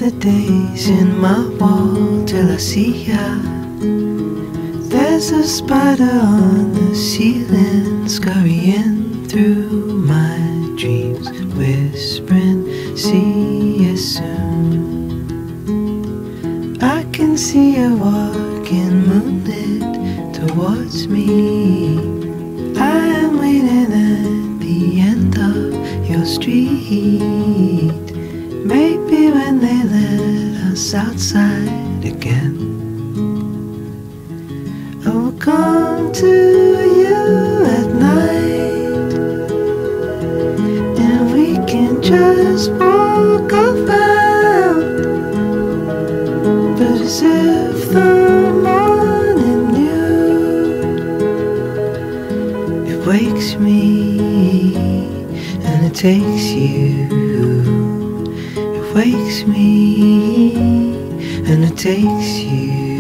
the days in my wall till I see ya. There's a spider on the ceiling, scurrying through my dreams, whispering, see you soon. I can see you walking moonlit towards me. I am waiting at the end of your street. Maybe when they let us outside again, I will come to you at night, and we can just walk around. But as if the morning dew, it wakes me and it takes you. It wakes me and it takes you.